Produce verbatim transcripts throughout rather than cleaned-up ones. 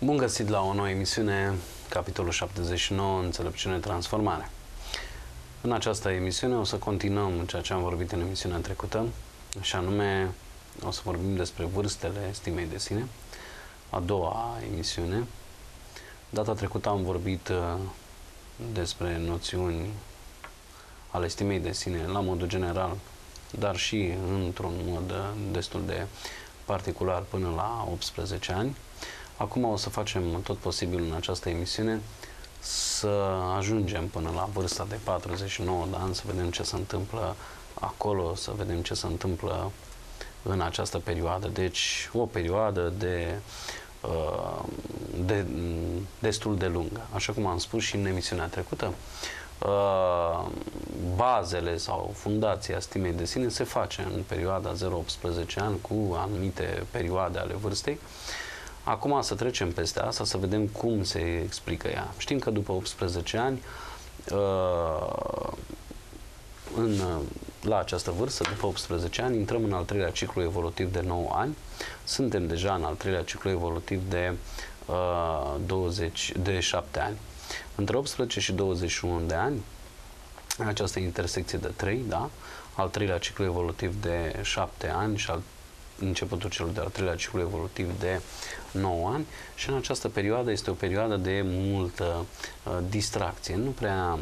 Bun găsit la o nouă emisiune, capitolul șaptezeci și nouă, Înțelepciune Transformare. În această emisiune o să continuăm ceea ce am vorbit în emisiunea trecută, și anume o să vorbim despre vârstele stimei de sine, a doua emisiune. Data trecută am vorbit despre noțiuni ale stimei de sine la modul general, dar și într-un mod destul de particular până la optsprezece ani. Acum o să facem tot posibilul în această emisiune să ajungem până la vârsta de patruzeci și nouă de ani, să vedem ce se întâmplă acolo, să vedem ce se întâmplă în această perioadă. Deci o perioadă de, de destul de lungă. Așa cum am spus și în emisiunea trecută, bazele sau fundația stimei de sine se face în perioada zero optsprezece ani cu anumite perioade ale vârstei. Acum să trecem peste asta, să vedem cum se explică ea. Știm că după optsprezece ani, în, la această vârstă, după optsprezece ani, intrăm în al treilea ciclu evolutiv de nouă ani. Suntem deja în al treilea ciclu evolutiv de, douăzeci, de șapte ani. Între optsprezece și douăzeci și unu de ani, această intersecție de trei, da? Al treilea ciclu evolutiv de șapte ani și al începutul celor de-al treilea ciclu evolutiv de nouă ani, și în această perioadă este o perioadă de multă uh, distracție. Nu prea...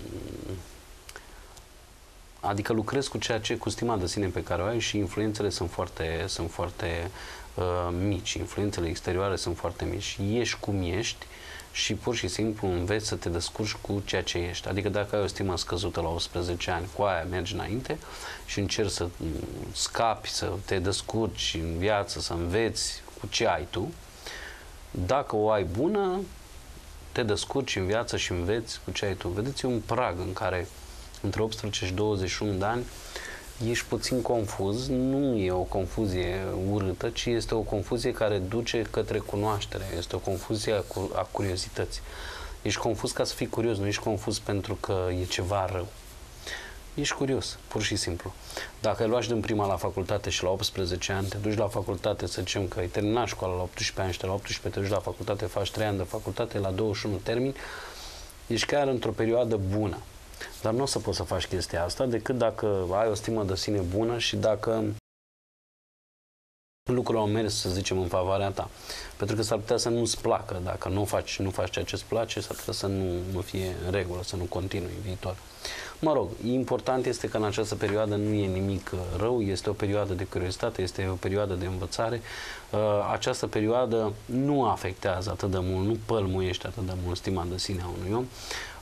Adică lucrezi cu ceea ce, cu stima de sine pe care o ai, și influențele sunt foarte, sunt foarte uh, mici. Influențele exterioare sunt foarte mici. Ești cum ești și pur și simplu înveți să te descurci cu ceea ce ești. Adică dacă ai o stimă scăzută la optsprezece ani, cu aia mergi înainte și încerci să scapi, să te descurci în viață, să înveți cu ce ai tu. Dacă o ai bună, te descurci în viață și înveți cu ce ai tu. Vedeți, e un prag în care între optsprezece și douăzeci și unu de ani ești puțin confuz. Nu e o confuzie urâtă, ci este o confuzie care duce către cunoaștere. Este o confuzie a, cu, a curiozității. Ești confuz ca să fii curios, nu ești confuz pentru că e ceva rău. Ești curios, pur și simplu. Dacă ai luat din prima la facultate și la optsprezece ani te duci la facultate, să zicem că ai terminat școala la optsprezece ani și de la optsprezece te duci la facultate, faci trei ani de facultate, la douăzeci și unu termin, ești chiar într-o perioadă bună. Dar nu o să poți să faci chestia asta decât dacă ai o stimă de sine bună și dacă lucrurile au mers, să zicem, în favoarea ta. Pentru că s-ar putea să nu-ți placă. Dacă nu faci, nu faci ceea ce îți place, s-ar putea să nu, nu fie în regulă, să nu continui în viitor. Mă rog, important este că în această perioadă nu e nimic rău, este o perioadă de curiozitate, este o perioadă de învățare. Această perioadă nu afectează atât de mult, nu pălmuiește atât de mult stima de sine a unui om.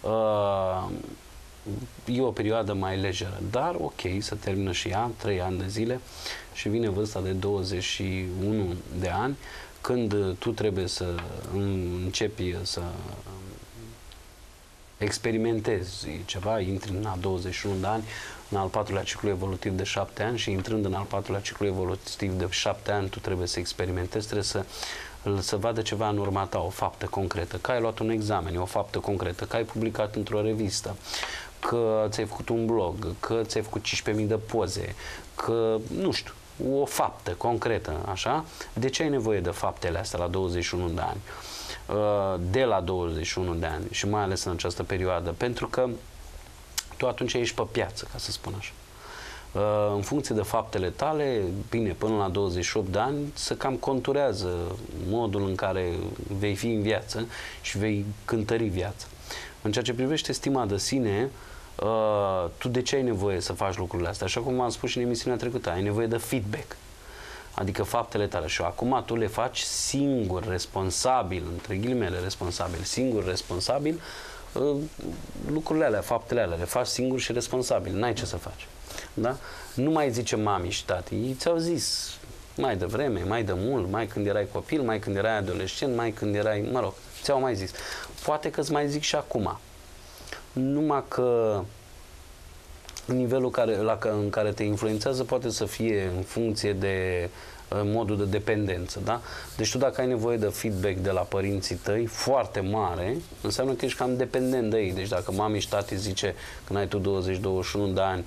E o perioadă mai lejeră, dar ok, să termină și ea, trei ani de zile, și vine vârsta de douăzeci și unu de ani, când tu trebuie să începi să experimentezi ceva, intri în a douăzeci și unu de ani, în al patrulea ciclu evolutiv de șapte ani, și intrând în al patrulea ciclu evolutiv de șapte ani, tu trebuie să experimentezi, trebuie să să vadă ceva în urma ta, o faptă concretă, că ai luat un examen, o faptă concretă, că ai publicat într-o revistă, că ți-ai făcut un blog, că ți-ai făcut cincisprezece mii de poze, că, nu știu, o faptă concretă, așa. De ce ai nevoie de faptele astea la douăzeci și unu de ani? De la douăzeci și unu de ani și mai ales în această perioadă, pentru că tu atunci ești pe piață, ca să spun așa. În funcție de faptele tale, bine, până la douăzeci și opt de ani, se cam conturează modul în care vei fi în viață și vei cântări viața. În ceea ce privește stima de sine, tu de ce ai nevoie să faci lucrurile astea? Așa cum am spus și în emisiunea trecută, ai nevoie de feedback, adică faptele tale. Și acum tu le faci singur, responsabil, între ghilimele responsabil, singur responsabil, lucrurile alea, faptele alea, le faci singur și responsabil, n-ai ce să faci. Da? Nu mai zice mami și tati, ei ți-au zis mai devreme, mai de mult, mai când erai copil, mai când erai adolescent, mai când erai, mă rog, ți-au mai zis. Poate că îți mai zic și acum. Numai că nivelul care, la, în care te influențează poate să fie în funcție de modul de dependență, da? Deci tu dacă ai nevoie de feedback de la părinții tăi foarte mare, înseamnă că ești cam dependent de ei. Deci dacă mami și tati zice când ai tu douăzeci douăzeci și unu de ani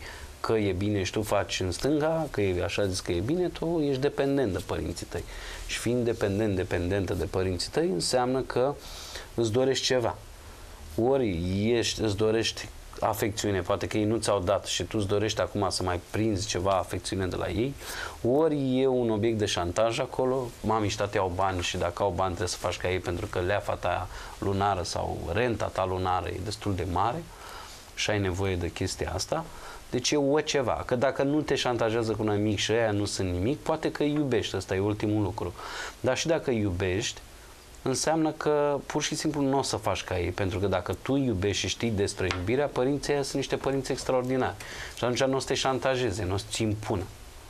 că e bine și tu faci în stânga, că e așa zis că e bine, tu ești dependent de părinții tăi. Și fiind dependent, dependentă de părinții tăi, înseamnă că îți dorești ceva. Ori ești, îți dorești afecțiune, poate că ei nu ți-au dat și tu îți dorești acum să mai prinzi ceva afecțiune de la ei, ori e un obiect de șantaj acolo, mami și tati au bani și dacă au bani trebuie să faci ca ei pentru că leafa ta lunară sau renta ta lunară e destul de mare și ai nevoie de chestia asta. Deci e o ceva, că dacă nu te șantajează cu nimic și aia nu sunt nimic, poate că iubești, ăsta e ultimul lucru. Dar și dacă iubești, înseamnă că pur și simplu nu o să faci ca ei, pentru că dacă tu iubești și știi despre iubirea, părinții ăia sunt niște părinți extraordinari. Și atunci nu o să te șantajeze, nu o să-ți impună.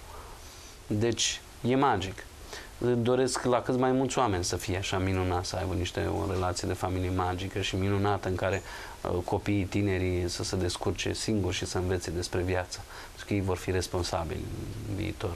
Deci, e magic. Doresc la cât mai mulți oameni să fie așa minunat, să aibă niște o relație de familie magică și minunată în care uh, copiii, tinerii să se descurce singuri și să învețe despre viață. Pentru că ei vor fi responsabili în viitor.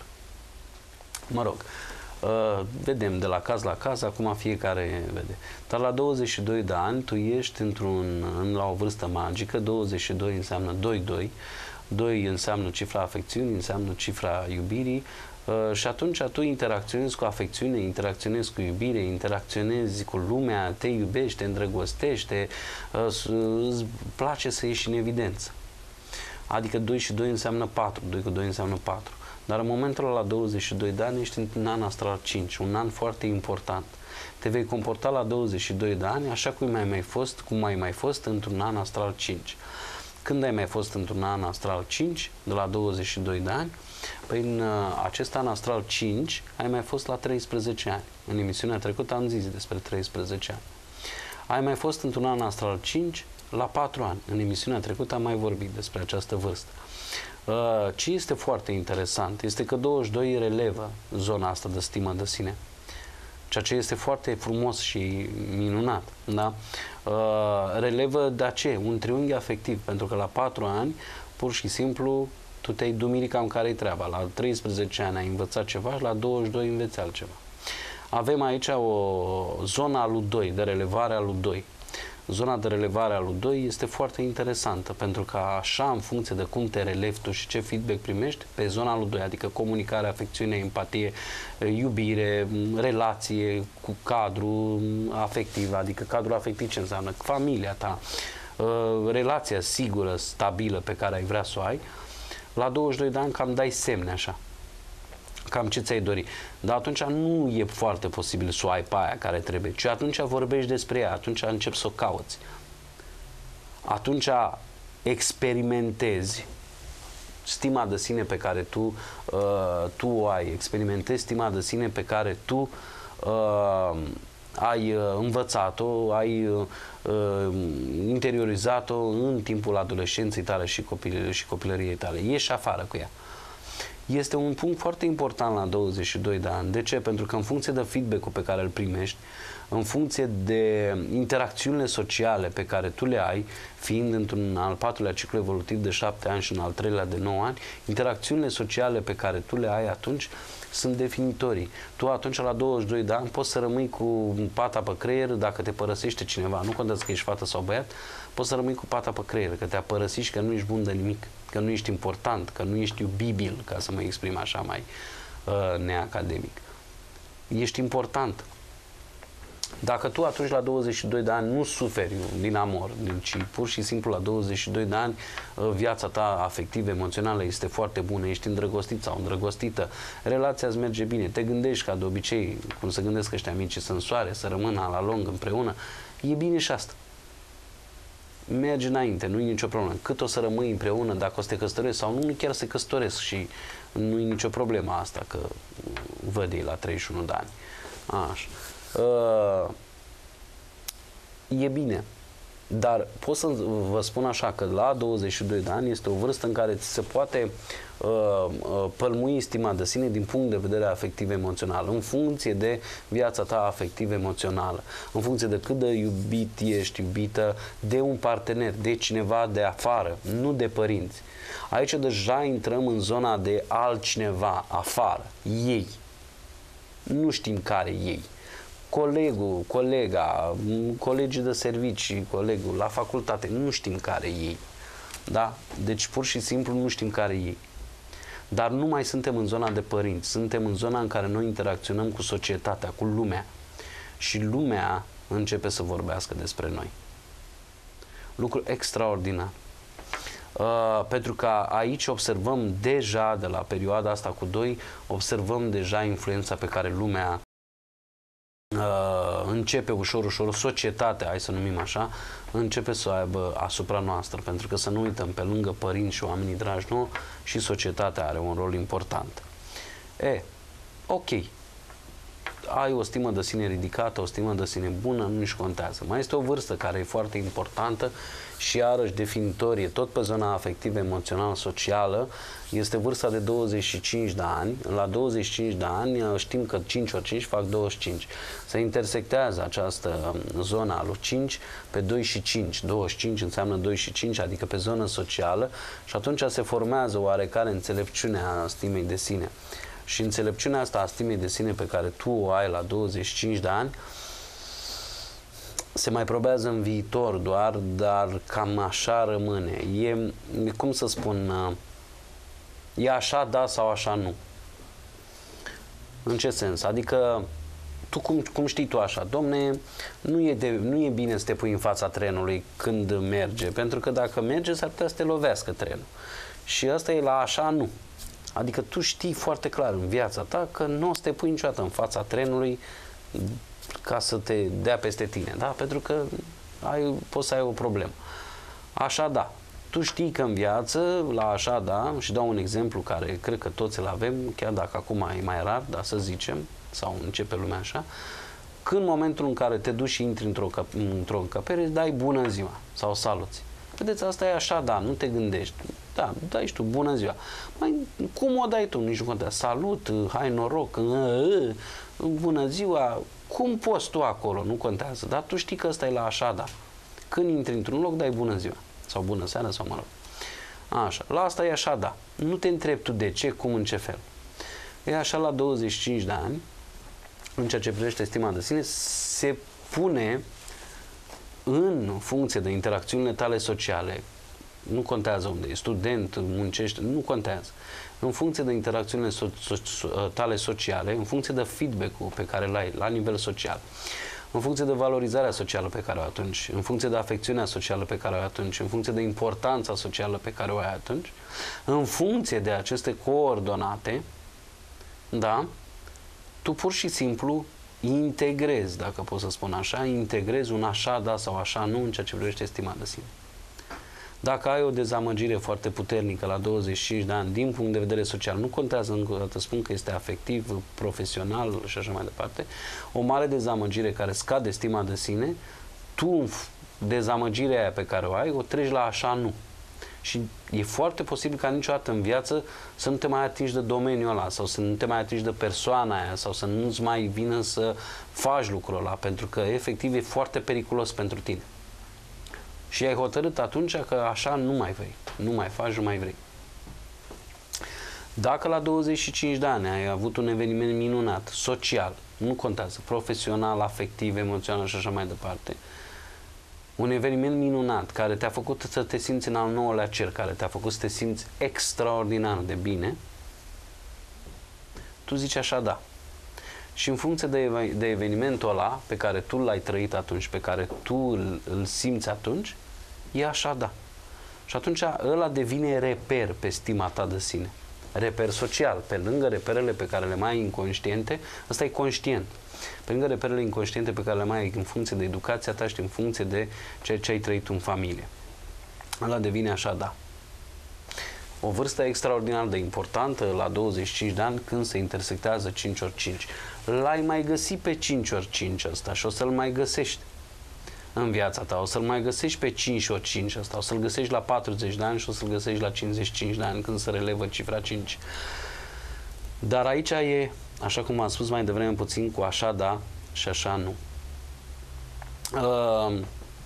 Mă rog, uh, vedem de la caz la caz, acum fiecare vede. Dar la douăzeci și doi de ani tu ești într-un, la o vârstă magică, douăzeci și doi înseamnă doi doi, doi înseamnă cifra afecțiunii, înseamnă cifra iubirii, Uh, și atunci tu interacționezi cu afecțiune, interacționezi cu iubire, interacționezi cu lumea, te iubești, te îndrăgostește, uh, îți place să ieși în evidență. Adică doi și doi înseamnă patru, doi cu doi înseamnă patru. Dar în momentul ăla, la douăzeci și doi de ani, ești în an astral cinci, un an foarte important. Te vei comporta la douăzeci și doi de ani așa cum ai mai fost, cum ai mai fost într-un an astral cinci. Când ai mai fost într-un an astral cinci, de la douăzeci și doi de ani? Păi în uh, acest an astral cinci ai mai fost la treisprezece ani. În emisiunea trecută am zis despre treisprezece ani. Ai mai fost într-un an astral cinci la patru ani. În emisiunea trecută am mai vorbit despre această vârstă. Uh, ce este foarte interesant este că douăzeci și doi relevă zona asta de stimă de sine. Ceea ce este foarte frumos și minunat. Da? Uh, relevă de ce? Un triunghi afectiv. Pentru că la patru ani, pur și simplu, tu te-ai dumirit cam care-i treaba. La treisprezece ani ai învățat ceva și la douăzeci și doi înveți altceva. Avem aici o zonă a lui doi, de relevare a lui doi. Zona de relevare a lui doi este foarte interesantă, pentru că așa, în funcție de cum te relevi tu și ce feedback primești, pe zona lui doi, adică comunicare, afecțiune, empatie, iubire, relație cu cadru afectiv, adică cadrul afectiv ce înseamnă? Familia ta, relația sigură, stabilă pe care ai vrea să o ai, la douăzeci și doi de ani cam dai semne așa. Cam ce ți-ai dori. Dar atunci nu e foarte posibil să o ai pe aia care trebuie, ci atunci vorbești despre ea, atunci începi să o cauți. Atunci experimentezi stima de sine pe care tu, uh, tu o ai, experimentezi stima de sine pe care tu uh, ai uh, învățat-o, ai uh, interiorizat-o în timpul adolescenței tale și, copil și copilăriei tale. Ieși afară cu ea. Este un punct foarte important la douăzeci și doi de ani. De ce? Pentru că în funcție de feedback-ul pe care îl primești, în funcție de interacțiunile sociale pe care tu le ai, fiind într-un al patrulea ciclu evolutiv de șapte ani și în al treilea de nouă ani, interacțiunile sociale pe care tu le ai atunci sunt definitorii. Tu atunci, la douăzeci și doi de ani, poți să rămâi cu pata pe creier dacă te părăsește cineva. Nu contează că ești fată sau băiat, poți să rămâi cu pata pe creier, că te-a părăsit și că nu ești bun de nimic, că nu ești important, că nu ești iubibil, ca să mă exprim așa mai uh, neacademic. Ești important. Dacă tu atunci la douăzeci și doi de ani nu suferi din amor, ci pur și simplu la douăzeci și doi de ani viața ta afectivă, emoțională este foarte bună, ești îndrăgostit sau îndrăgostită, relația îți merge bine, te gândești ca de obicei, cum se gândesc ăștia mici să însoare, să rămână la lung împreună, e bine și asta. Mergi înainte, nu e nicio problemă. Cât o să rămâi împreună, dacă o să te căsătoresc sau nu, nu chiar se căsătoresc și nu e nicio problemă asta, că văd ei la treizeci și unu de ani. Așa. Uh, e bine, dar pot să vă spun așa că la douăzeci și doi de ani este o vârstă în care ți se poate uh, uh, pălmui stima de sine din punct de vedere afectiv-emoțional, în funcție de viața ta afectiv-emoțională, în funcție de cât de iubit ești, iubită de un partener, de cineva de afară, nu de părinți. Aici deja intrăm în zona de altcineva afară, ei. Nu știm care ei. Colegul, colega, colegii de servicii, colegul la facultate, nu știm care ei. Da? Deci pur și simplu nu știm care e ei. Dar nu mai suntem în zona de părinți, suntem în zona în care noi interacționăm cu societatea, cu lumea. Și lumea începe să vorbească despre noi. Lucru extraordinar. Uh, pentru că aici observăm deja, de la perioada asta cu doi, observăm deja influența pe care lumea uh, începe ușor, ușor, societatea, hai să numim așa, începe să o aibă asupra noastră. Pentru că să nu uităm, pe lângă părinți și oamenii dragi nouă, și societatea are un rol important. E, ok. Ai o stimă de sine ridicată, o stimă de sine bună, nu-și contează. Mai este o vârstă care e foarte importantă și iarăși definitorie, tot pe zona afectivă, emoțională, socială, este vârsta de douăzeci și cinci de ani. La douăzeci și cinci de ani știm că cinci ori cinci fac douăzeci și cinci. Se intersectează această zonă a lui cinci pe doi și cinci. douăzeci și cinci înseamnă doi și cinci, adică pe zonă socială, și atunci se formează oarecare înțelepciunea stimei de sine. Și înțelepciunea asta a stimei de sine pe care tu o ai la douăzeci și cinci de ani se mai probează în viitor doar, dar cam așa rămâne. E, cum să spun, e așa da sau așa nu. În ce sens? Adică tu cum, cum știi tu așa? Domne, nu e, de, nu e bine să te pui în fața trenului când merge, pentru că dacă merge s-ar putea să te lovească trenul. Și asta e la așa nu. Adică tu știi foarte clar în viața ta că nu o să te pui niciodată în fața trenului ca să te dea peste tine, da? Pentru că ai, poți să ai o problemă. Așa da. Tu știi că în viață, la așa da, și dau un exemplu care cred că toți îl avem, chiar dacă acum e mai rar, dar să zicem, sau începe lumea așa, când în momentul în care te duci și intri într-o într-o încăpere, îți dai bună ziua sau saluți. Vedeți, asta e așa, da, nu te gândești. Da, dai și tu, bună ziua. Mai, cum o dai tu? Nici nu contează. Salut, hai noroc, bună ziua. Cum poți tu acolo? Nu contează. Dar tu știi că ăsta e la așa, da. Când intri într-un loc, dai bună ziua. Sau bună seara, sau mă rog. Așa. La asta e așa, da. Nu te întrebi tu de ce, cum, în ce fel. E așa la douăzeci și cinci de ani, în ceea ce privește stima de sine, se pune în funcție de interacțiunile tale sociale. Nu contează unde e, student, muncești, nu contează. În funcție de interacțiunile so- so- tale sociale, în funcție de feedback-ul pe care l-ai la nivel social, în funcție de valorizarea socială pe care o ai atunci, în funcție de afecțiunea socială pe care o ai atunci, în funcție de importanța socială pe care o ai atunci, în funcție de aceste coordonate, da, tu pur și simplu integrezi, dacă pot să spun așa, integrezi un așa da sau așa nu în ceea ce privește stima de sine. Dacă ai o dezamăgire foarte puternică la douăzeci și cinci de ani, din punct de vedere social, nu contează, încă o dată spun că este afectiv, profesional și așa mai departe, o mare dezamăgire care scade stima de sine, tu dezamăgirea aia pe care o ai, o treci la așa nu. Și e foarte posibil ca niciodată în viață să nu te mai atingi de domeniul ăla sau să nu te mai atingi de persoana aia sau să nu-ți mai vină să faci lucrul ăla, pentru că efectiv e foarte periculos pentru tine. Și ai hotărât atunci că așa nu mai vrei, nu mai faci, nu mai vrei. Dacă la douăzeci și cinci de ani ai avut un eveniment minunat, social, nu contează, profesional, afectiv, emoțional și așa mai departe, un eveniment minunat care te-a făcut să te simți în al nouălea cer, care te-a făcut să te simți extraordinar de bine, tu zici așa da. Și în funcție de, de evenimentul ăla pe care tu l-ai trăit atunci, pe care tu îl, îl simți atunci, e așa da. Și atunci ăla devine reper pe stima ta de sine. Reper social. Pe lângă reperele pe care le mai ai inconștiente, ăsta e conștient. Pe lângă reperele inconștiente pe care le mai ai în funcție de educația ta și în funcție de ceea ce ai trăit în familie. Ăla devine așa da. O vârstă extraordinar de importantă la douăzeci și cinci de ani când se intersectează cinci ori cinci. L-ai mai găsit pe cinci ori cinci ăsta și o să-l mai găsești în viața ta. O să-l mai găsești pe cinci ori cinci ăsta. O să-l găsești la patruzeci de ani și o să-l găsești la cincizeci și cinci de ani când se relevă cifra cinci. Dar aici e, așa cum am spus mai devreme puțin, cu așa da și așa nu. Uh,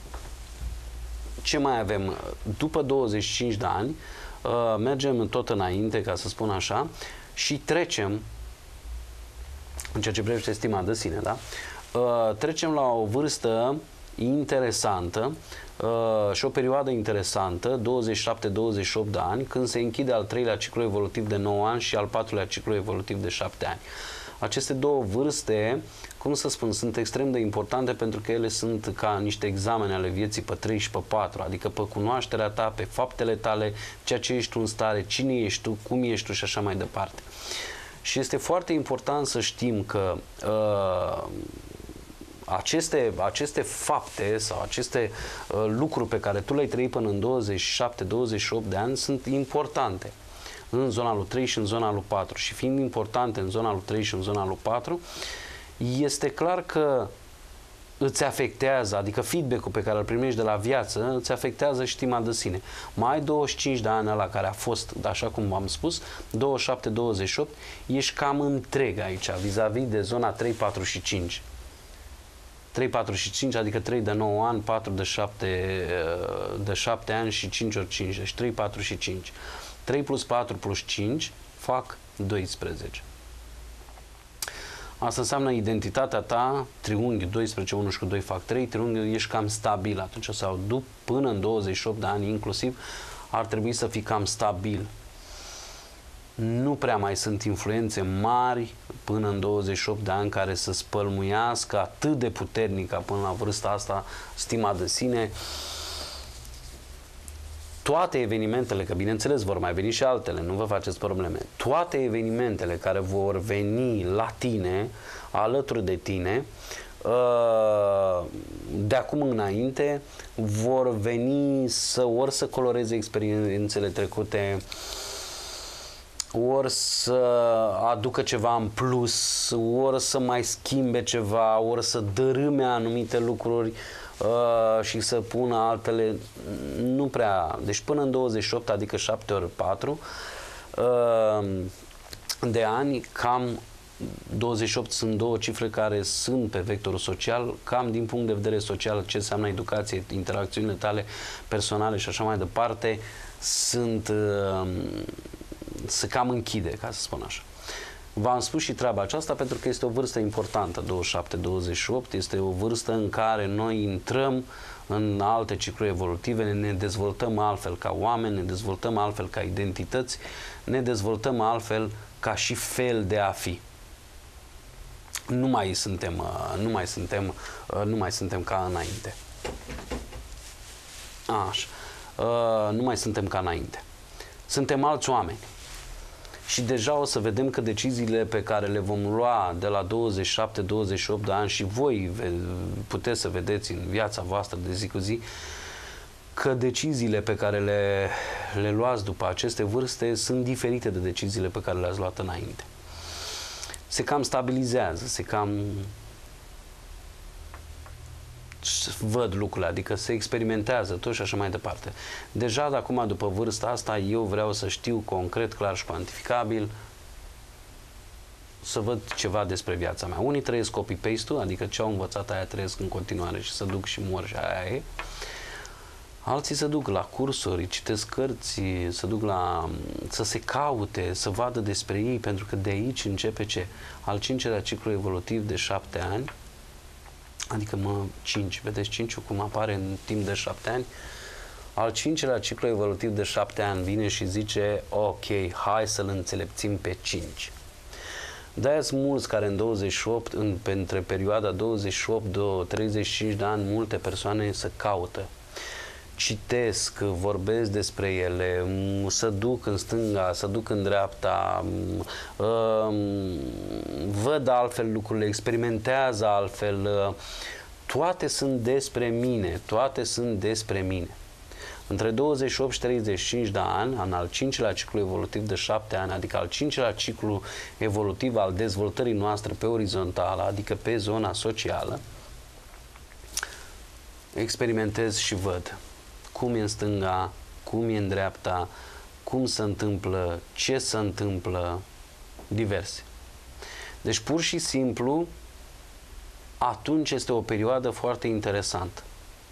ce mai avem? După douăzeci și cinci de ani, Uh, mergem tot înainte, ca să spun așa, și trecem, în ceea ce privește stima de sine, da? Uh, trecem la o vârstă interesantă uh, și o perioadă interesantă, douăzeci și șapte douăzeci și opt de ani, când se închide al treilea ciclu evolutiv de nouă ani și al patrulea ciclu evolutiv de șapte ani. Aceste două vârste, cum să spun, sunt extrem de importante pentru că ele sunt ca niște examene ale vieții pe trei și pe patru, adică pe cunoașterea ta, pe faptele tale, ceea ce ești tu în stare, cine ești tu, cum ești tu și așa mai departe. Și este foarte important să știm că uh, aceste, aceste fapte sau aceste uh, lucruri pe care tu le-ai trăit până în douăzeci și șapte douăzeci și opt de ani sunt importante în zona lui trei și în zona lui patru. Și fiind importante în zona lui trei și în zona lui patru, este clar că îți afectează, adică feedback-ul pe care îl primești de la viață, îți afectează stima de sine. Mai ai douăzeci și cinci de ani ăla care a fost, așa cum v-am spus, douăzeci și șapte douăzeci și opt, ești cam întreg aici, vis-a-vis de zona trei, patru și cinci. trei, patru și cinci, adică trei de nouă ani, patru de șapte, de șapte ani și cinci ori cinci, deci trei, patru și cinci. trei plus patru plus cinci fac doisprezece. Asta înseamnă identitatea ta, triunghi, doisprezece, unu și cu doi fac trei, triunghiul ești cam stabil atunci, sau după, până în douăzeci și opt de ani inclusiv, ar trebui să fii cam stabil. Nu prea mai sunt influențe mari până în douăzeci și opt de ani care să spălmuiască atât de puternic ca până la vârsta asta stima de sine. Toate evenimentele, că bineînțeles vor mai veni și altele, nu vă faceți probleme, toate evenimentele care vor veni la tine, alături de tine, de acum înainte, vor veni să ori să coloreze experiențele trecute, ori să aducă ceva în plus, ori să mai schimbe ceva, ori să dărâme anumite lucruri uh, și să pună altele, nu prea. Deci până în douăzeci și opt, adică șapte ori patru uh, de ani, cam douăzeci și opt sunt două cifre care sunt pe vectorul social, cam din punct de vedere social, ce înseamnă educație, interacțiunile tale personale și așa mai departe, sunt... Uh, se cam închide, ca să spun așa. V-am spus și treaba aceasta pentru că este o vârstă importantă, douăzeci și șapte douăzeci și opt, este o vârstă în care noi intrăm în alte cicluri evolutive, ne dezvoltăm altfel ca oameni, ne dezvoltăm altfel ca identități, ne dezvoltăm altfel ca și fel de a fi. Nu mai suntem, nu mai suntem, nu mai suntem ca înainte. Așa. Nu mai suntem ca înainte. Suntem alți oameni. Și deja o să vedem că deciziile pe care le vom lua de la douăzeci și șapte douăzeci și opt de ani și voi puteți să vedeți în viața voastră de zi cu zi că deciziile pe care le, le luați după aceste vârste sunt diferite de deciziile pe care le-ați luat înainte. Se cam stabilizează, se cam văd lucrurile, adică se experimentează tot și așa mai departe. Deja de acum, după vârsta asta, eu vreau să știu concret, clar și cuantificabil, să văd ceva despre viața mea. Unii trăiesc copy-paste-ul, adică ce au învățat aia trăiesc în continuare și să duc și mor și aia e. Alții se duc la cursuri, citesc cărți, se duc la... să se caute, să vadă despre ei, pentru că de aici începe ce? Al cincelea ciclu evolutiv de șapte ani, adică mă, cinci, vedeți cinci cum apare în timp de șapte ani, al cincelea ciclu evolutiv de șapte ani vine și zice, ok, hai să-l înțelepțim pe cinci. De-aia sunt mulți care în douăzeci și opt, în, între perioada douăzeci și opt treizeci și cinci de ani, multe persoane se caută. Citesc, vorbesc despre ele, să duc în stânga, să duc în dreapta, văd altfel lucrurile, experimentează altfel. Toate sunt despre mine, toate sunt despre mine. Între douăzeci și opt și treizeci și cinci de ani, în al cincilea ciclu evolutiv de șapte ani, adică al cincilea ciclu evolutiv al dezvoltării noastre pe orizontală, adică pe zona socială, experimentez și văd cum e în stânga, cum e în dreapta, cum se întâmplă, ce se întâmplă, diverse. Deci, pur și simplu, atunci este o perioadă foarte interesantă.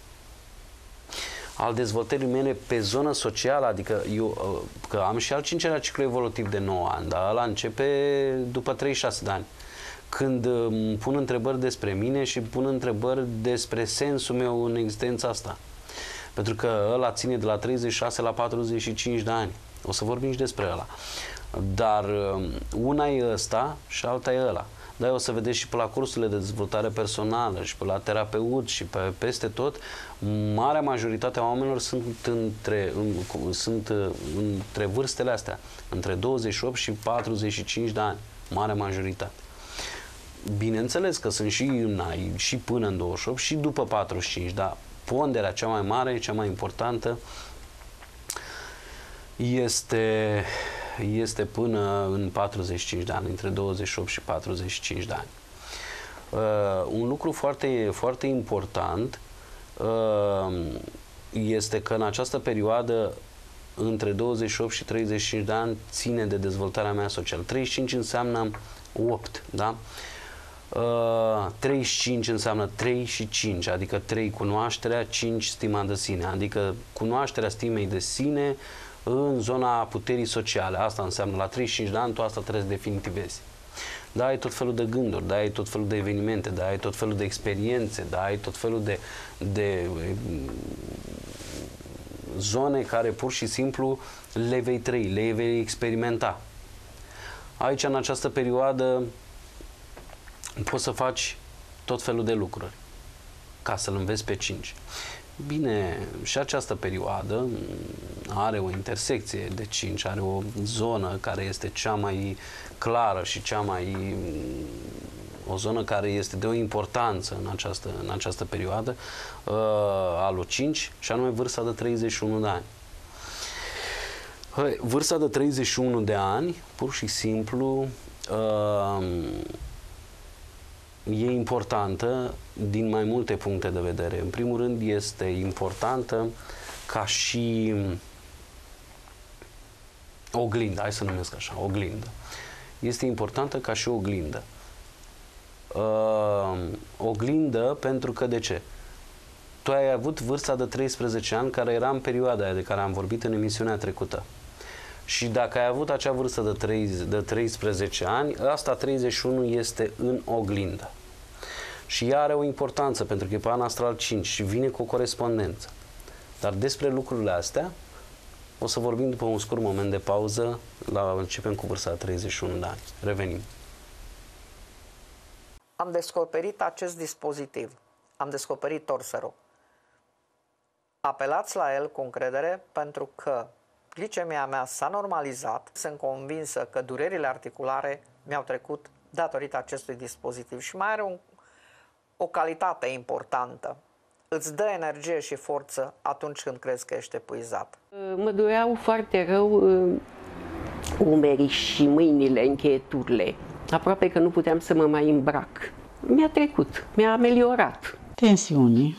Al dezvoltării mele pe zonă socială, adică eu că am și al cincelea ciclu evolutiv de nouă ani, dar ăla începe după treizeci și șase de ani. când îmi pun întrebări despre mine și pun întrebări despre sensul meu în existența asta. Pentru că ăla ține de la treizeci și șase la patruzeci și cinci de ani. O să vorbim și despre ăla. Dar una e ăsta și alta e ăla. Dar o să vedeți și pe la cursurile de dezvoltare personală și pe la terapeut și pe peste tot, marea majoritate a oamenilor sunt între, în, sunt între vârstele astea, între douăzeci și opt și patruzeci și cinci de ani, marea majoritate. Bineînțeles că sunt și în ai, și până în douăzeci și opt și după patruzeci și cinci, dar ponderea cea mai mare, cea mai importantă este, este până în patruzeci și cinci de ani, între douăzeci și opt și patruzeci și cinci de ani. Uh, un lucru foarte, foarte important uh, este că în această perioadă între douăzeci și opt și treizeci și cinci de ani ține de dezvoltarea mea socială. treizeci și cinci înseamnă opt, da? Uh, treizeci și cinci înseamnă trei și cinci, adică trei cunoașterea, cinci stima de sine, adică cunoașterea stimei de sine în zona puterii sociale. Asta înseamnă la treizeci și cinci de ani, tu asta trebuie să definitivezi. Da, ai tot felul de gânduri, da, ai tot felul de evenimente, da, ai tot felul de experiențe, da, ai tot felul de, de zone care pur și simplu le vei trăi, le vei experimenta. Aici, în această perioadă, poți să faci tot felul de lucruri ca să-l înveți pe cinci. Bine, și această perioadă are o intersecție de cinci, are o zonă care este cea mai clară și cea mai... o zonă care este de o importanță în această, în această perioadă uh, a lui cinci, și anume vârsta de treizeci și unu de ani. Vârsta de treizeci și unu de ani, pur și simplu, uh, e importantă din mai multe puncte de vedere. În primul rând, este importantă ca și oglindă, hai să numesc așa, oglindă. Este importantă ca și oglindă. Uh, oglindă pentru că, de ce? Tu ai avut vârsta de treisprezece ani, care era în perioada aia de care am vorbit în emisiunea trecută. Și dacă ai avut acea vârstă de, trei, de treisprezece ani, asta treizeci și unu este în oglindă. Și ea are o importanță, pentru că e pe an astral cinci și vine cu o corespondență. Dar despre lucrurile astea o să vorbim după un scurt moment de pauză. La, începem cu vârsta de treizeci și unu de ani. Revenim. Am descoperit acest dispozitiv. Am descoperit torserul. Apelați la el cu încredere, pentru că glicemia mea s-a normalizat. Sunt convinsă că durerile articulare mi-au trecut datorită acestui dispozitiv. Și mai are un, o calitate importantă. Îți dă energie și forță atunci când crezi că ești epuizat. Mă dureau foarte rău umerii și mâinile, încheieturile. Aproape că nu puteam să mă mai îmbrac. Mi-a trecut, mi-a ameliorat. Tensiune.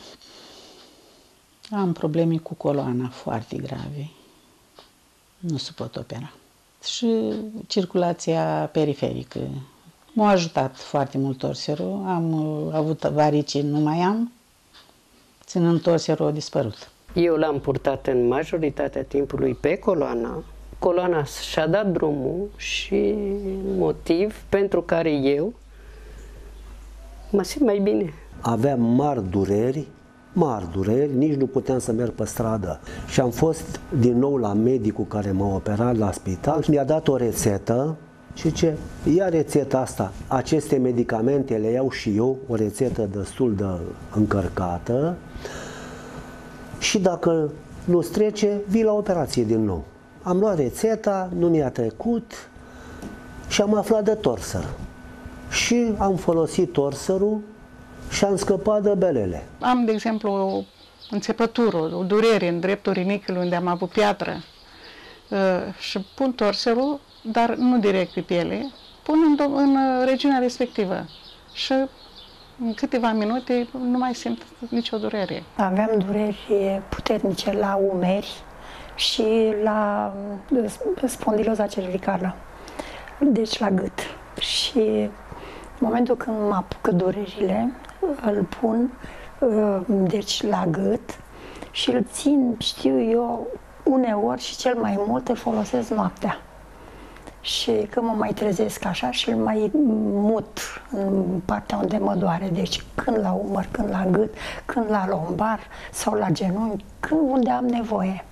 Am probleme cu coloana foarte grave. Nu se pot opera. Și circulația periferică. M-a ajutat foarte mult torserul. Am avut varici, nu mai am. Ținând torserul, a dispărut. Eu l-am purtat în majoritatea timpului pe coloana. Coloana și-a dat drumul și motiv pentru care eu mă simt mai bine. Aveam mari dureri, mari dureri, nici nu puteam să merg pe stradă. Și am fost din nou la medicul care m-a operat la spital. Mi-a dat o rețetă și ce? Ia rețeta asta, aceste medicamente le iau și eu, o rețetă destul de încărcată, și dacă nu-ți trece, vii la operație din nou. Am luat rețeta, nu mi-a trecut și am aflat de torser. Și am folosit torserul și am scăpat de belele. Am, de exemplu, o înțepătură, o durere în dreptul rinichiului unde am avut piatră și pun torserul, dar nu direct pe piele, pun în, în regiunea respectivă și în câteva minute nu mai simt nicio durere. Aveam dureri puternice la umeri și la spondiloza cervicală, deci la gât. Și în momentul când mă apucă durerile, îl pun deci la gât și îl țin, știu eu, uneori și cel mai mult îl folosesc noaptea. Și când mă mai trezesc așa și îl mai mut în partea unde mă doare, deci când la umăr, când la gât, când la lombar sau la genunchi, când unde am nevoie.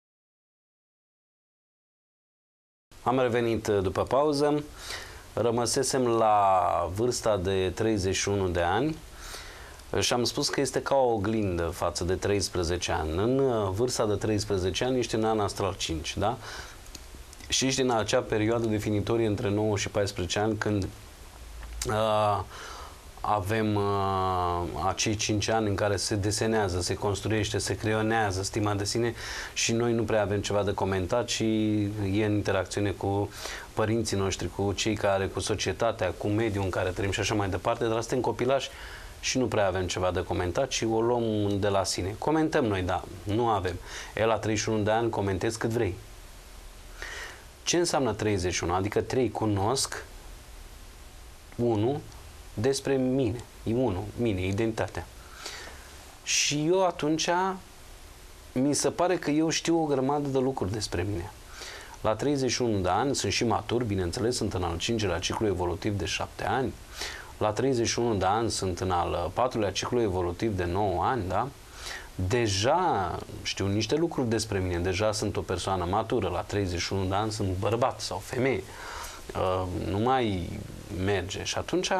Am revenit după pauză. Rămăsesem la vârsta de treizeci și unu de ani și am spus că este ca o oglindă față de treisprezece ani. În vârsta de treisprezece ani ești în an astral cinci, da? Și ești în acea perioadă definitorie între nouă și paisprezece ani, când uh, avem uh, acei cinci ani în care se desenează, se construiește, se creionează stima de sine și noi nu prea avem ceva de comentat și e în interacțiune cu părinții noștri, cu cei care, cu societatea, cu mediul în care trăim și așa mai departe, dar suntem copilași și nu prea avem ceva de comentat și o luăm de la sine. Comentăm noi, da, nu avem. E la treizeci și unu de ani, comentezi cât vrei. Ce înseamnă treizeci și unu? Adică trei, cunosc, unu, despre mine, unu, mine, identitatea. Și eu atunci mi se pare că eu știu o grămadă de lucruri despre mine. La treizeci și unu de ani sunt și matur, bineînțeles, sunt în al cincilea ciclu evolutiv de șapte ani. La treizeci și unu de ani sunt în al patrulea ciclu evolutiv de nouă ani, da? Deja știu niște lucruri despre mine, deja sunt o persoană matură, la treizeci și unu de ani sunt bărbat sau femeie. Uh, nu mai merge. Și atunci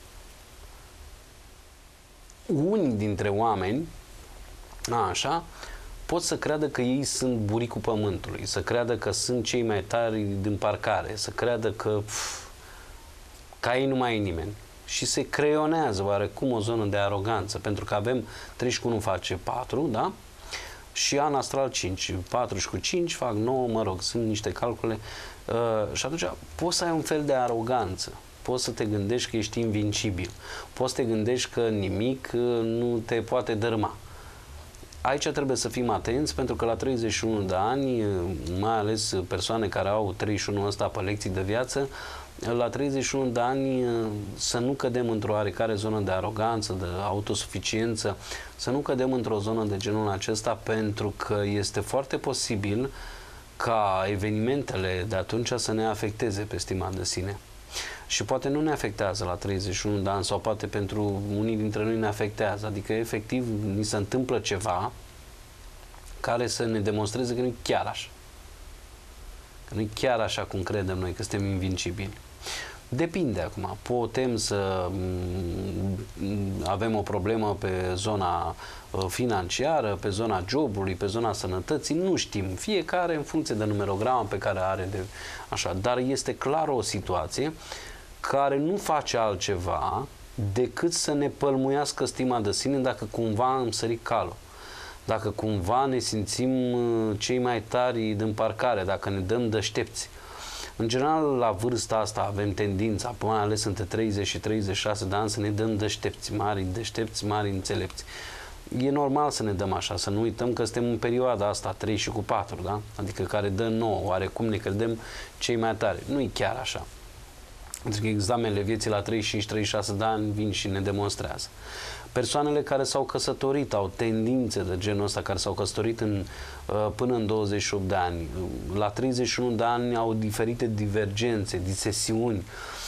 unii dintre oameni, așa, pot să creadă că ei sunt buricul pământului, să creadă că sunt cei mai tari din parcare, să creadă că pf, ca ei nu mai e nimeni. Și se creionează oarecum o zonă de aroganță, pentru că avem treizeci și unu face patru, da? Și an astral cinci. patru și cu cinci fac nouă, mă rog, sunt niște calcule. Uh, și atunci poți să ai un fel de aroganță. Poți să te gândești că ești invincibil. Poți să te gândești că nimic uh, nu te poate dărâma. Aici trebuie să fim atenți, pentru că la treizeci și unu de ani, mai ales persoane care au treizeci și unu ăsta pe lecții de viață, la treizeci și unu de ani să nu cădem într-o oarecare zonă de aroganță, de autosuficiență, să nu cădem într-o zonă de genul acesta, pentru că este foarte posibil ca evenimentele de atunci să ne afecteze pe stima de sine. Și poate nu ne afectează la treizeci și unu de ani, sau poate pentru unii dintre noi ne afectează, adică efectiv ni se întâmplă ceva care să ne demonstreze că nu e chiar așa. Că nu e chiar așa cum credem noi, că suntem invincibili. Depinde acum. Putem să avem o problemă pe zona financiară, pe zona jobului, pe zona sănătății, nu știm. Fiecare în funcție de numerograma pe care are de așa. Dar este clar o situație care nu face altceva decât să ne pălmuiască stima de sine dacă cumva am sărit calul. Dacă cumva ne simțim cei mai tari din parcare, dacă ne dăm deștepți. În general, la vârsta asta avem tendința, mai ales între treizeci și treizeci și șase de ani, să ne dăm deștepți, mari deștepți, mari înțelepți. E normal să ne dăm așa, să nu uităm că suntem în perioada asta, trei și cu patru, da? Adică care dă nouă, oarecum ne credem cei mai tari. Nu e chiar așa. Pentru că examenele vieții la treizeci și cinci treizeci și șase de ani vin și ne demonstrează. Persoanele care s-au căsătorit au tendințe de genul ăsta, care s-au căsătorit în, până în douăzeci și opt de ani. La treizeci și unu de ani au diferite divergențe, disesiuni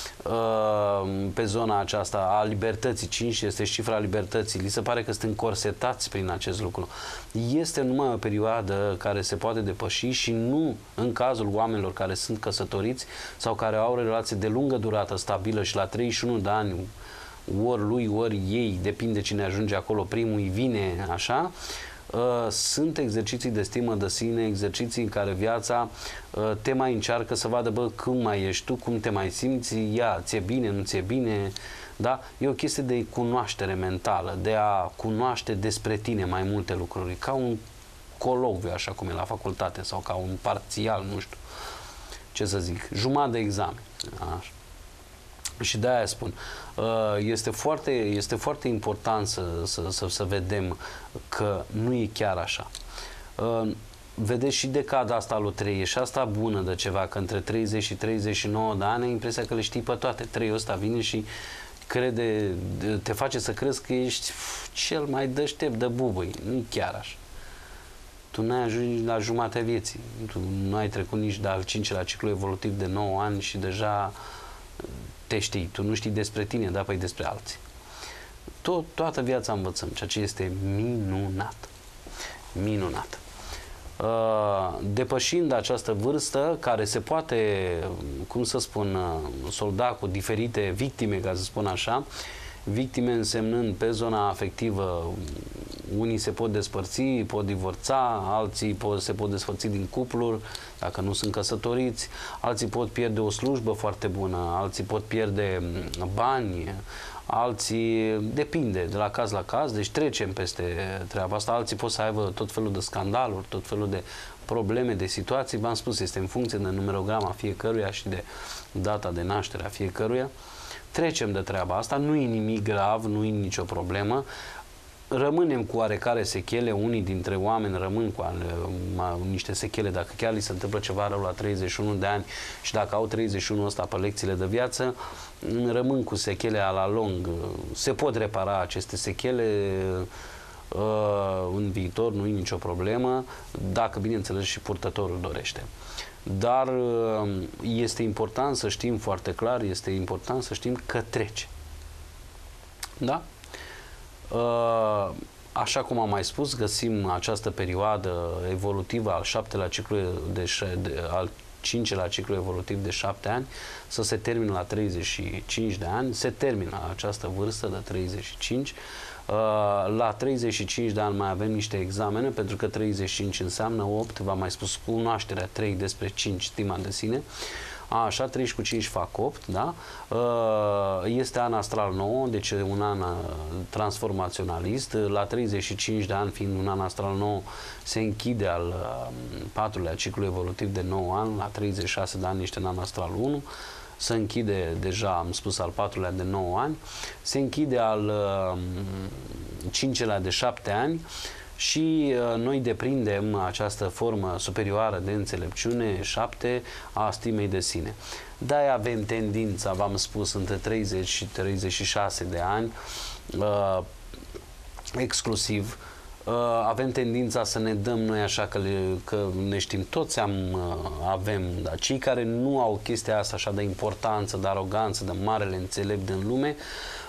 pe zona aceasta a libertății. cinci este cifra libertății. Li se pare că sunt încorsetați prin acest lucru. Este numai o perioadă care se poate depăși și nu în cazul oamenilor care sunt căsătoriți sau care au o relație de lungă durată stabilă și la treizeci și unu de ani ori lui, ori ei, depinde cine ajunge acolo primul, îi vine așa, uh, sunt exerciții de stimă de sine, exerciții în care viața uh, te mai încearcă să vadă, bă, cum mai ești tu, cum te mai simți, ia, ți-e bine, nu ți-e bine, da? E o chestie de cunoaștere mentală, de a cunoaște despre tine mai multe lucruri, ca un coloviu, așa cum e la facultate, sau ca un parțial, nu știu ce să zic, jumătate de examen, așa. Și de-aia spun, este foarte, este foarte important să, să, să, să vedem că nu e chiar așa. Vedeți și decada asta lui trei, e și asta bună de ceva, că între treizeci și treizeci și nouă de ani ai impresia că le știi pe toate. Trei ăsta vine și crede, te face să crezi că ești cel mai deștept de bubăi. Nu e chiar așa. tu n-ai ajuns la jumatea vieții. Tu nu ai trecut nici de al cincilea ciclu evolutiv de nouă ani și deja te știi. Tu nu știi despre tine, dar păi despre alții. Tot, toată viața învățăm, ceea ce este minunat. Minunat. Depășind această vârstă, care se poate, cum să spun, solda cu diferite victime, ca să spun așa, victime însemnând pe zona afectivă, unii se pot despărți, pot divorța, alții pot, se pot despărți din cupluri, dacă nu sunt căsătoriți, alții pot pierde o slujbă foarte bună, alții pot pierde bani, alții, depinde, de la caz la caz, deci trecem peste treaba asta, alții pot să aibă tot felul de scandaluri, tot felul de probleme, de situații, v-am spus, este în funcție de numerograma fiecăruia și de data de naștere a fiecăruia. Trecem de treaba asta, nu e nimic grav, nu e nicio problemă, rămânem cu oarecare sechele, unii dintre oameni rămân cu ale, ma, niște sechele, dacă chiar li se întâmplă ceva rău la treizeci și unu de ani și dacă au treizeci și unu ăsta pe lecțiile de viață, rămân cu sechele a la lung. Se pot repara aceste sechele uh, în viitor, nu e nicio problemă, dacă, bineînțeles, și purtătorul dorește. Dar este important să știm foarte clar, este important să știm că trece. Da? Așa cum am mai spus, găsim această perioadă evolutivă al șaptelea ciclu de, de al cincelea ciclu evolutiv de șapte ani să se termină la treizeci și cinci de ani. Se termină la această vârstă de treizeci și cinci. La treizeci și cinci de ani mai avem niște examene, pentru că treizeci și cinci înseamnă opt, v-am mai spus, cunoașterea, trei despre cinci, stima de sine. Așa, trei cu cinci fac opt, da? Este an astral nouă, deci un an transformaționalist. La treizeci și cinci de ani, fiind un an astral nou, se închide al patrulea ciclu evolutiv de nouă ani, la treizeci și șase de ani ești în an astral unu. Se închide deja, am spus, al patrulea de nouă ani, se închide al uh, cincelea de șapte ani și uh, noi deprindem această formă superioară de înțelepciune, șapte, a stimei de sine. De-aia avem tendința, v-am spus, între treizeci și treizeci și șase de ani, uh, exclusiv, Uh, avem tendința să ne dăm noi așa că, le, că ne știm toți, am, uh, avem, dar cei care nu au chestia asta așa de importanță, de aroganță, de marele înțelept din lume,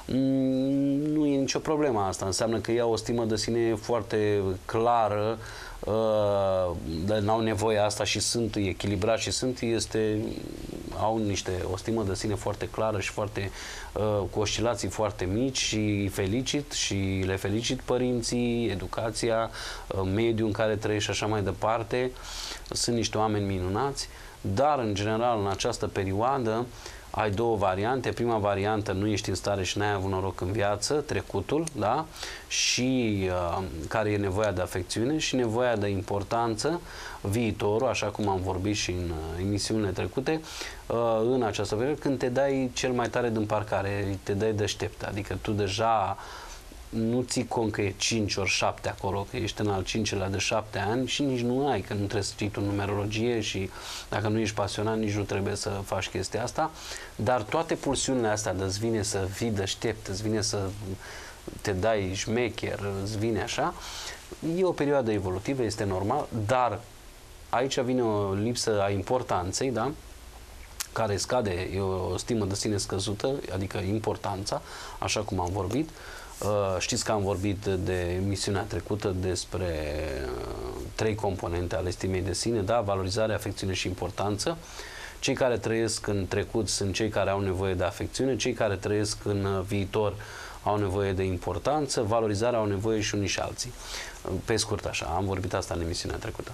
nu e nicio problemă asta. Înseamnă că iau o stimă de sine foarte clară, uh, n-au nevoie asta și sunt echilibrați și sunt, este, au niște, o stimă de sine foarte clară și foarte, uh, cu oscilații foarte mici și felicit și le felicit părinții, educația, uh, mediul în care trăiești și așa mai departe. Sunt niște oameni minunați, dar în general în această perioadă ai două variante. Prima variantă, nu ești în stare și n-ai avut noroc în viață, trecutul, da? Și uh, care e nevoia de afecțiune și nevoia de importanță, viitorul, așa cum am vorbit și în uh, emisiunile trecute, uh, în această perioadă, când te dai cel mai tare din parcare, te dai deștept, adică tu deja nu ții cont că e cinci ori șapte acolo, că ești în al cincilea de șapte ani și nici nu ai, că nu trebuie să știi tu numerologie și dacă nu ești pasionat, nici nu trebuie să faci chestia asta, dar toate pulsiunile astea de îți vine să fii deștept, îți vine să te dai șmecher, îți vine așa, e o perioadă evolutivă, este normal, dar aici vine o lipsă a importanței, da? Care scade, e o stimă de sine scăzută, adică importanța, așa cum am vorbit. Uh, știți că am vorbit de, de emisiunea trecută despre uh, trei componente ale stimei de sine, da? Valorizare, afecțiune și importanță. Cei care trăiesc în trecut sunt cei care au nevoie de afecțiune, cei care trăiesc în uh, viitor au nevoie de importanță, valorizarea au nevoie și unii și alții. Uh, pe scurt așa, am vorbit asta în emisiunea trecută.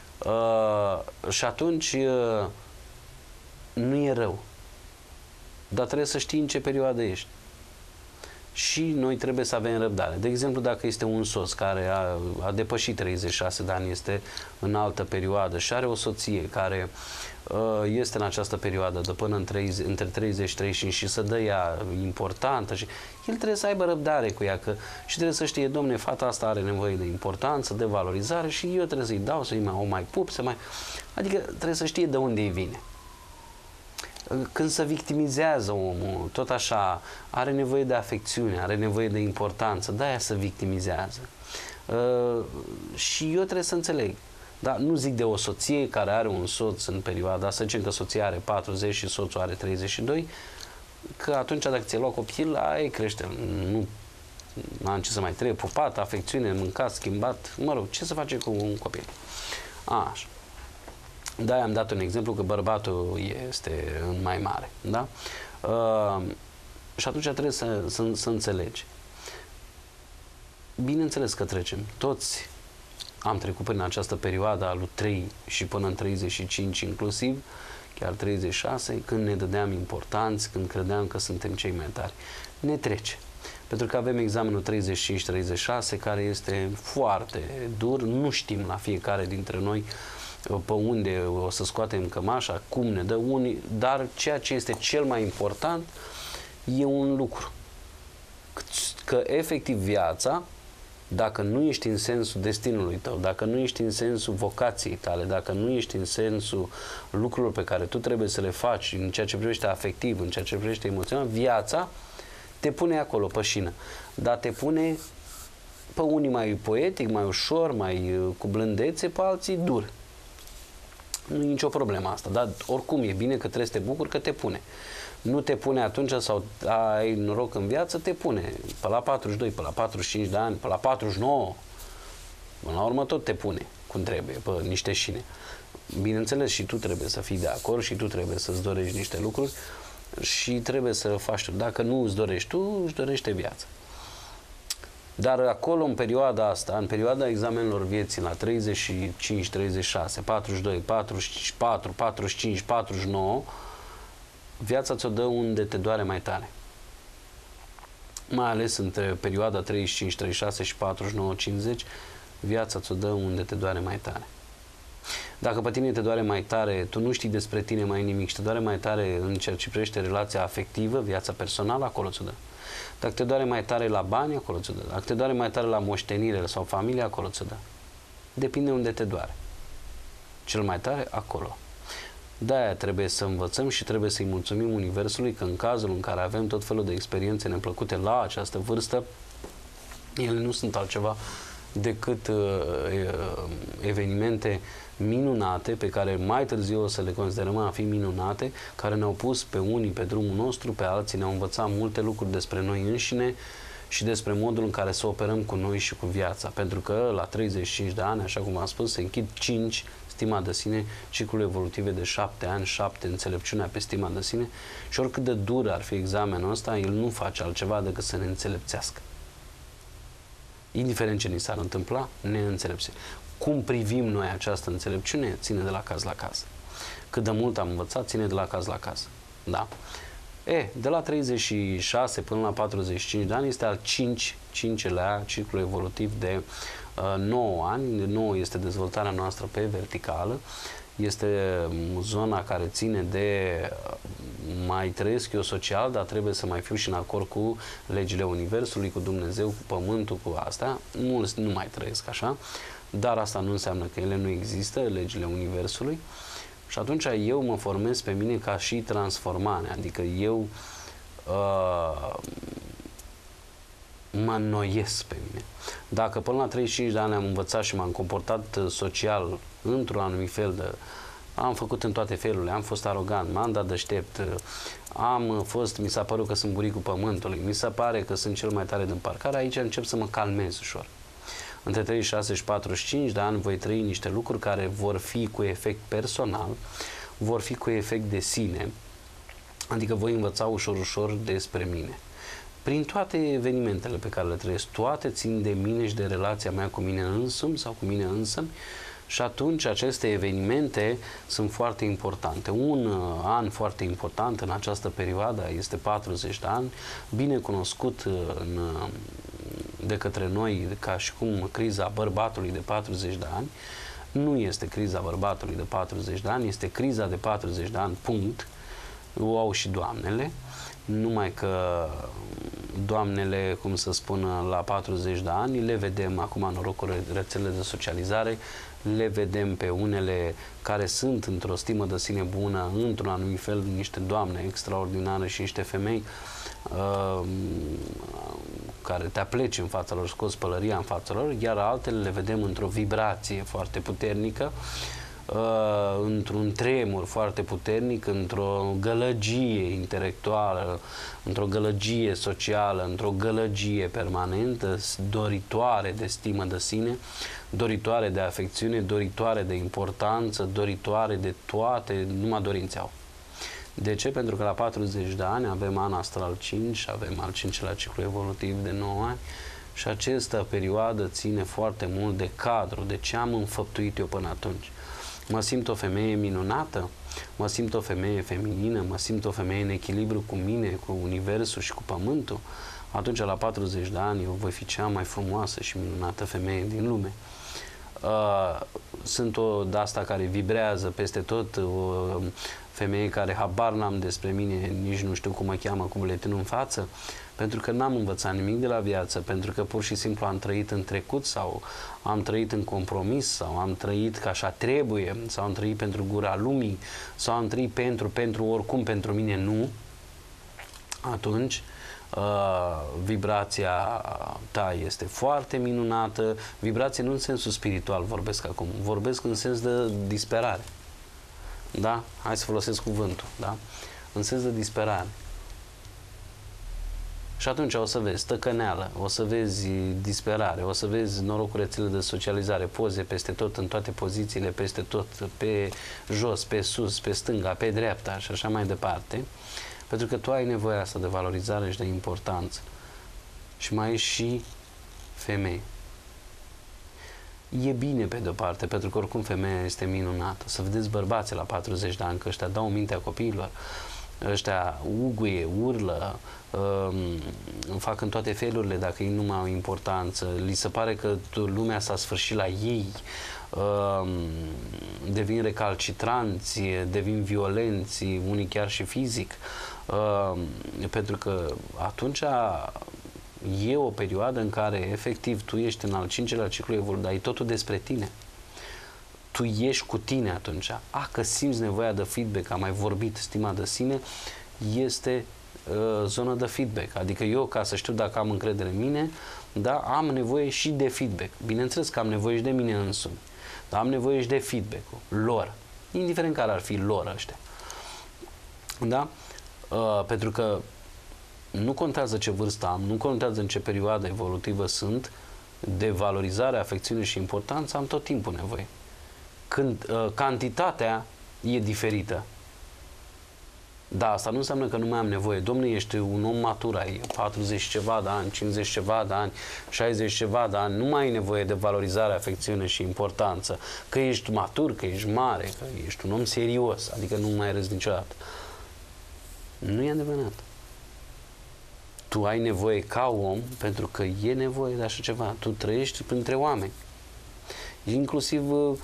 Uh, și atunci uh, nu e rău, dar trebuie să știi în ce perioadă ești. Și noi trebuie să avem răbdare. De exemplu, dacă este un soț care a, a depășit treizeci și șase de ani, este în altă perioadă și are o soție care uh, este în această perioadă de până în treizeci, între treizeci și treizeci și cinci și să dă ea importantă, și el trebuie să aibă răbdare cu ea, că, și trebuie să știe, domne, fata asta are nevoie de importanță, de valorizare și eu trebuie să-i dau, să-i mai, o mai pup, să mai... Adică trebuie să știe de unde îi vine. când se victimizează omul, tot așa, are nevoie de afecțiune, are nevoie de importanță, de-aia se victimizează. Uh, și eu trebuie să înțeleg. Dar nu zic de o soție care are un soț în perioada asta, să zicem că soția are patruzeci și soțul are treizeci și doi, că atunci dacă ți-ai luat copil, ai crește. Nu am ce să mai trebuie, pupat, afecțiune, mâncat, schimbat, mă rog, ce să face cu un copil? A, așa. Da, am dat un exemplu că bărbatul este în mai mare, da? Uh, și atunci trebuie să, să, să înțelegi. Bineînțeles că trecem. Toți am trecut prin această perioadă a lui trei și până în treizeci și cinci inclusiv, chiar treizeci și șase, când ne dădeam importanți, când credeam că suntem cei mai tari. Ne trece. Pentru că avem examenul treizeci și cinci treizeci și șase, care este foarte dur, nu știm la fiecare dintre noi pe unde o să scoatem cămașa, cum ne dă unii, dar ceea ce este cel mai important e un lucru. Că efectiv viața, dacă nu ești în sensul destinului tău, dacă nu ești în sensul vocației tale, dacă nu ești în sensul lucrurilor pe care tu trebuie să le faci în ceea ce privește afectiv, în ceea ce privește emoțional, viața te pune acolo pe șină. Dar te pune pe unii mai poetic, mai ușor, mai cu blândețe, pe alții dur. Nu e nicio problemă asta, dar oricum e bine că trebuie să te bucuri că te pune. Nu te pune atunci sau ai noroc în viață, te pune. Pe la patruzeci și doi, pe la patruzeci și cinci de ani, pe la patruzeci și nouă, până la urmă tot te pune cum trebuie, pe niște șine. Bineînțeles, și tu trebuie să fii de acord și tu trebuie să-ți dorești niște lucruri și trebuie să faci tu. Dacă nu îți dorești tu, își dorește viața. Dar acolo, în perioada asta, în perioada examenelor vieții, la treizeci și cinci treizeci și șase, patruzeci și doi, patruzeci și patru, patruzeci și cinci, patruzeci și nouă, viața ți-o dă unde te doare mai tare. Mai ales între perioada treizeci și cinci treizeci și șase și patruzeci și nouă cincizeci, viața ți-o dă unde te doare mai tare. Dacă pe tine te doare mai tare, tu nu știi despre tine mai nimic și te doare mai tare în ceea ce privește relația afectivă, viața personală, acolo ți-o dă. Dacă te doare mai tare la bani, acolo ți-o dă. Dacă te doare mai tare la moștenire sau familie, acolo ți-o dă. Depinde unde te doare. Cel mai tare, acolo. De-aia trebuie să învățăm și trebuie să-i mulțumim Universului că în cazul în care avem tot felul de experiențe neplăcute la această vârstă, ele nu sunt altceva decât uh, evenimente minunate, pe care mai târziu o să le considerăm a fi minunate, care ne-au pus pe unii pe drumul nostru, pe alții ne-au învățat multe lucruri despre noi înșine și despre modul în care să operăm cu noi și cu viața. Pentru că la treizeci și cinci de ani, așa cum am spus, se închid cinci stima de sine, ciclul evolutive de șapte ani, șapte înțelepciunea pe stima de sine și oricât de dur ar fi examenul ăsta, el nu face altceva decât să ne înțelepțească. Indiferent ce ni s-ar întâmpla, ne înțelepțe. Cum privim noi această înțelepciune, ține de la caz la caz. Cât de mult am învățat, ține de la caz la caz. Da. E, de la treizeci și șase până la patruzeci și cinci de ani este al cinci, cincelea ciclu evolutiv de uh, nouă ani. nouă este dezvoltarea noastră pe verticală. Este zona care ține de uh, mai trăiesc eu social, dar trebuie să mai fiu și în acord cu legile Universului, cu Dumnezeu, cu Pământul, cu astea. Mulți nu mai trăiesc așa, dar asta nu înseamnă că ele nu există, legile Universului. Și atunci eu mă formez pe mine ca și transformare, adică eu uh, mă înnoiesc pe mine. Dacă până la treizeci și cinci de ani am învățat și m-am comportat social într-un anumit fel, de, am făcut în toate felurile, am fost arogant, m-am dat deștept, am fost, mi s-a părut că sunt buricul pământului, mi se pare că sunt cel mai tare din parcare, aici încep să mă calmez ușor. Între treizeci și șase și patruzeci și cinci de ani voi trăi niște lucruri care vor fi cu efect personal, vor fi cu efect de sine, adică voi învăța ușor, ușor despre mine. Prin toate evenimentele pe care le trăiesc, toate țin de mine și de relația mea cu mine însumi sau cu mine însămi și atunci aceste evenimente sunt foarte importante. Un an foarte important în această perioadă este patruzeci de ani, bine cunoscut în de către noi ca și cum criza bărbatului de patruzeci de ani. Nu este criza bărbatului de patruzeci de ani, este criza de patruzeci de ani, punct. O au și doamnele, numai că doamnele, cum să spun, la patruzeci de ani, le vedem acum, noroc cu rețelele de socializare, le vedem pe unele care sunt într-o stimă de sine bună, într-un anumit fel, niște doamne extraordinare și niște femei uh, care te apleci în fața lor, scoți pălăria în fața lor, iar altele le vedem într-o vibrație foarte puternică, uh, într-un tremur foarte puternic, într-o gălăgie intelectuală, într-o gălăgie socială, într-o gălăgie permanentă, doritoare de stimă de sine, doritoare de afecțiune, doritoare de importanță, doritoare de toate, numai dorințe au. De ce? Pentru că la patruzeci de ani avem an astral cinci, avem al cincilea ciclu evolutiv de nouă ani și această perioadă ține foarte mult de cadru, de ce am înfăptuit eu până atunci. Mă simt o femeie minunată, mă simt o femeie feminină, mă simt o femeie în echilibru cu mine, cu universul și cu pământul. Atunci, la patruzeci de ani, eu voi fi cea mai frumoasă și minunată femeie din lume. Uh, sunt o de-asta care vibrează peste tot, o femeie care habar n-am despre mine, nici nu știu cum mă cheamă, cu buletinul în față, pentru că n-am învățat nimic de la viață, pentru că pur și simplu am trăit în trecut sau am trăit în compromis sau am trăit că așa trebuie sau am trăit pentru gura lumii sau am trăit pentru, pentru, oricum pentru mine nu, atunci Uh, vibrația ta este foarte minunată. Vibrație nu în sensul spiritual vorbesc acum, vorbesc în sens de disperare. Da? Hai să folosesc cuvântul. Da? În sens de disperare. Și atunci o să vezi tăcăneală, o să vezi disperare, o să vezi noroc cu rețele de socializare, poze peste tot, în toate pozițiile, peste tot, pe jos, pe sus, pe stânga, pe dreapta și așa mai departe. Pentru că tu ai nevoia asta de valorizare și de importanță. Și mai ești și femeie. E bine pe de-o parte, pentru că oricum femeia este minunată. Să vedeți bărbații la patruzeci de ani, că ăștia dau mintea copiilor, ăștia uguie, urlă, um, fac în toate felurile dacă ei nu mai au importanță, li se pare că lumea s-a sfârșit la ei, um, devin recalcitranți, devin violenți, unii chiar și fizic, um, pentru că atunci e o perioadă în care efectiv tu ești în al cincelea ciclu evolutiv, dar e totul despre tine. Tu ești cu tine atunci. A, că simți nevoia de feedback, am mai vorbit, stima de sine, este uh, zona de feedback. Adică eu, ca să știu dacă am încredere în mine, da, am nevoie și de feedback. Bineînțeles că am nevoie și de mine însumi, dar am nevoie și de feedback-ul lor, indiferent care ar fi lor ăștia. Da? Uh, pentru că nu contează ce vârstă am, nu contează în ce perioadă evolutivă sunt, de valorizare, afecțiune și importanță am tot timpul nevoie. Când uh, cantitatea e diferită. Da, asta nu înseamnă că nu mai am nevoie. Dom'le, ești un om matur, ai patruzeci ceva de ani, cincizeci ceva de ani, șaizeci ceva de ani, nu mai ai nevoie de valorizare, afecțiune și importanță. Că ești matur, că ești mare, că ești un om serios, adică nu mai râzi niciodată. Nu e adevărat. Tu ai nevoie ca om, pentru că e nevoie de așa ceva. Tu trăiești printre oameni. Inclusiv,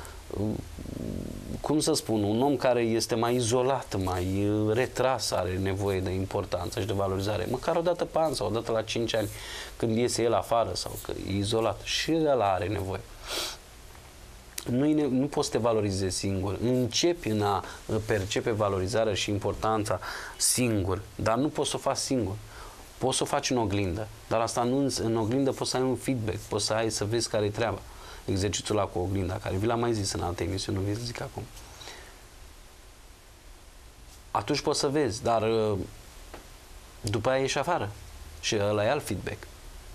cum să spun, un om care este mai izolat, mai retras, are nevoie de importanță și de valorizare. Măcar o dată pe an sau o dată la cinci ani, când iese el afară sau că e izolat. Și el are nevoie. Nu, nu poți să te valorizezi singur. Începi în a percepe valorizarea și importanța singur, dar nu poți să o faci singur. Poți să o faci în oglindă, dar asta nu, în oglindă poți să ai un feedback, poți să ai să vezi care-i treaba. Exercițiul ăla cu oglinda, care vi l-am mai zis în alte emisiuni, nu vi zic acum. Atunci poți să vezi, dar după aia ieși afară și ăla e alt feedback.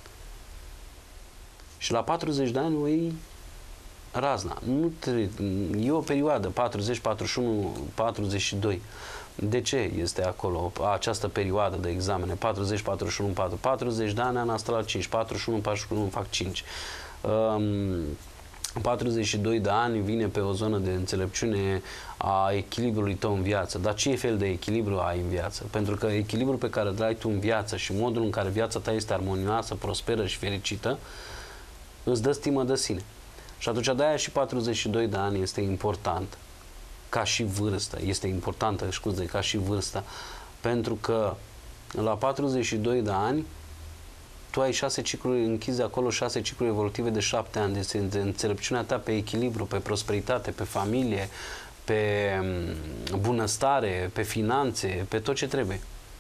Și la patruzeci de ani o iei razna. Nu tre- e o perioadă, patruzeci, patruzeci și unu, patruzeci și doi. De ce este acolo această perioadă de examene? patruzeci, patruzeci și unu, patruzeci de ani, an astral cinci, patruzeci și unu, patruzeci și unu fac cinci. Um, patruzeci și doi de ani vine pe o zonă de înțelepciune a echilibrului tău în viață. Dar ce fel de echilibru ai în viață? Pentru că echilibrul pe care îl ai tu în viață și modul în care viața ta este armonioasă, prosperă și fericită, îți dă stimă de sine. Și atunci de-aia și patruzeci și doi de ani este important ca și vârstă. Este importantă, scuze, ca și vârstă. Pentru că la patruzeci și doi de ani tu ai șase cicluri, închizi acolo șase cicluri evolutive de șapte ani, deci de înțelepciunea ta pe echilibru, pe prosperitate, pe familie, pe bunăstare, pe finanțe, pe tot ce trebuie.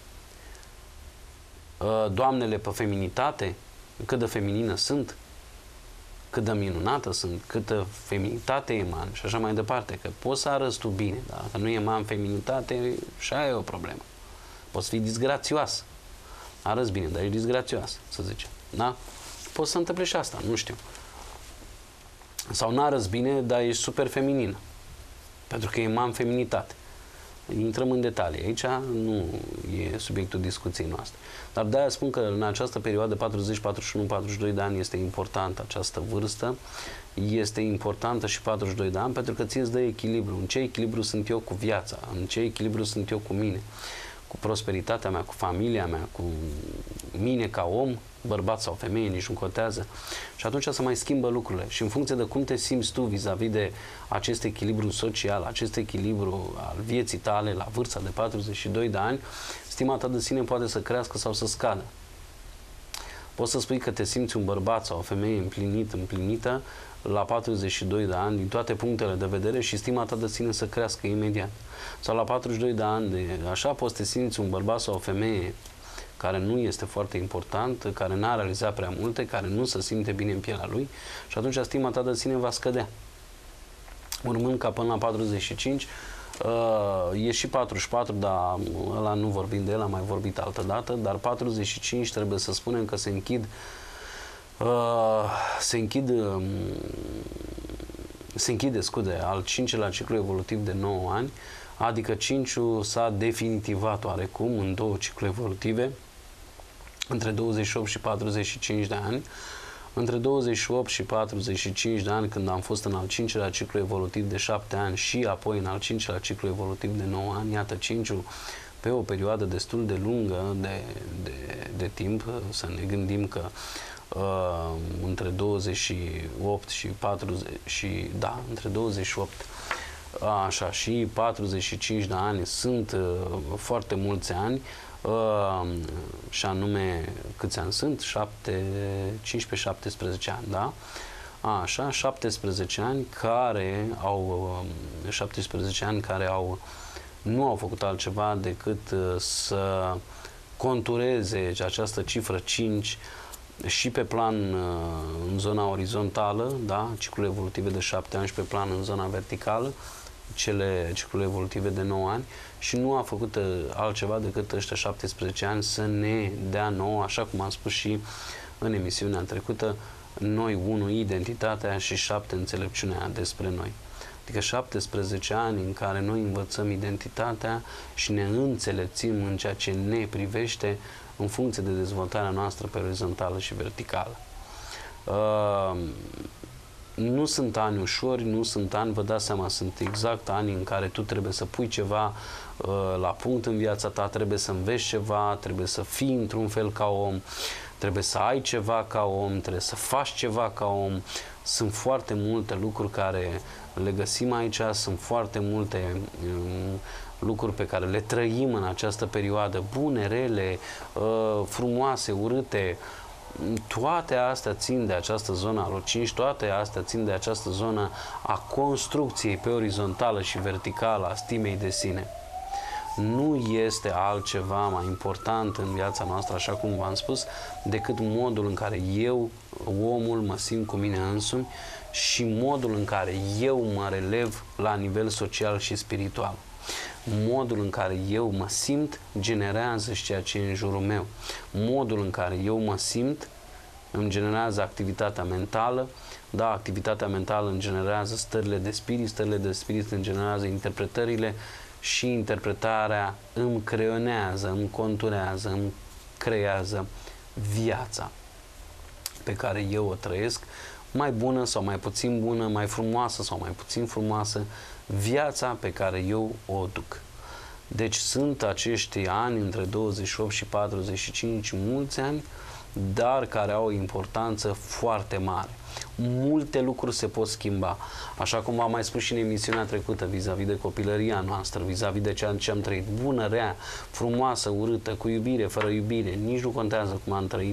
Doamnele pe feminitate, cât de feminină sunt, cât de minunată sunt, câtă feminitate e man și așa mai departe, că poți să arăți tu bine, dar dacă nu e man feminitate, și aia e o problemă. Poți fi disgrațioasă. Arăți bine, dar e disgrațioasă, să zicem. Da? Poți să întâmple și asta, nu știu. Sau n-arăți bine, dar ești super feminină. Pentru că e man feminitate. Intrăm în detalii. Aici nu e subiectul discuției noastre. Dar de-aia spun că în această perioadă patruzeci, patruzeci și unu, patruzeci și doi de ani este importantă această vârstă. Este importantă și patruzeci și doi de ani pentru că ți îți dă echilibru. În ce echilibru sunt eu cu viața? În ce echilibru sunt eu cu mine? Cu prosperitatea mea, cu familia mea, cu mine ca om, bărbat sau femeie, nici nu contează. Și atunci se mai schimbă lucrurile. Și în funcție de cum te simți tu vis-a-vis de acest echilibru social, acest echilibru al vieții tale la vârsta de patruzeci și doi de ani, stima ta de sine poate să crească sau să scadă. Poți să spui că te simți un bărbat sau o femeie împlinit, împlinită la patruzeci și doi de ani, din toate punctele de vedere, și stima ta de sine să crească imediat. Sau la patruzeci și doi de ani, de, așa poți să te simți un bărbat sau o femeie care nu este foarte important, care n-a realizat prea multe, care nu se simte bine în pielea lui, și atunci stima ta de sine va scădea. Urmând ca până la patruzeci și cinci, uh, e și patruzeci și patru, dar ăla nu vorbim de el, am mai vorbit altă dată, dar patruzeci și cinci trebuie să spunem că se închid uh, se închid um, se închide, scuze, al cincilea ciclu evolutiv de nouă ani, adică cinciul s-a definitivat oarecum în două ciclu evolutive, între douăzeci și opt și patruzeci și cinci de ani. Între douăzeci și opt și patruzeci și cinci de ani, când am fost în al cincilea ciclu evolutiv de șapte ani și apoi în al cincilea ciclu evolutiv de nouă ani, iată cinciul pe o perioadă destul de lungă de, de, de timp, să ne gândim că uh, între douăzeci și opt și patruzeci și da, între douăzeci și opt așa, și patruzeci și cinci de ani sunt uh, foarte mulți ani, uh, și anume, câți ani sunt? șapte, cincisprezece șaptesprezece ani, da? Așa, șaptesprezece ani care au, uh, șaptesprezece ani care au, nu au făcut altceva decât uh, să contureze această cifră cinci și pe plan uh, în zona orizontală, da? Ciclurile evolutive de șapte ani, și pe plan în zona verticală, cele ciclurile evolutive de nouă ani, și nu a făcut uh, altceva decât ăștia șaptesprezece ani să ne dea nouă, așa cum am spus și în emisiunea trecută, noi, unu, identitatea, și șapte, înțelepciunea despre noi. Adică șaptesprezece ani în care noi învățăm identitatea și ne înțelepțim în ceea ce ne privește în funcție de dezvoltarea noastră pe orizontală și verticală. Uh, nu sunt ani ușori, nu sunt ani, vă dați seama, sunt exact ani în care tu trebuie să pui ceva uh, la punct în viața ta, trebuie să înveți ceva, trebuie să fii într-un fel ca om, trebuie să ai ceva ca om, trebuie să faci ceva ca om. Sunt foarte multe lucruri care le găsim aici, sunt foarte multe um, lucruri pe care le trăim în această perioadă, bune, rele, uh, frumoase, urâte. Toate astea țin de această zonă a cinci, toate astea țin de această zonă a construcției pe orizontală și verticală a stimei de sine. Nu este altceva mai important în viața noastră, așa cum v-am spus, decât modul în care eu, omul, mă simt cu mine însumi și modul în care eu mă relev la nivel social și spiritual. Modul în care eu mă simt generează și ceea ce e în jurul meu. Modul în care eu mă simt îmi generează activitatea mentală, da, activitatea mentală îmi generează stările de spirit, stările de spirit îmi generează interpretările și interpretarea îmi creionează, îmi conturează, îmi creează viața pe care eu o trăiesc, mai bună sau mai puțin bună, mai frumoasă sau mai puțin frumoasă, viața pe care eu o duc. Deci sunt acești ani între douăzeci și opt și patruzeci și cinci, mulți ani, dar care au o importanță foarte mare. Multe lucruri se pot schimba. Așa cum v-am mai spus și în emisiunea trecută, vis-a-vis de copilăria noastră, vis-a-vis de ceea ce am trăit, bună, rea, frumoasă, urâtă, cu iubire, fără iubire, nici nu contează cum am trăit-o,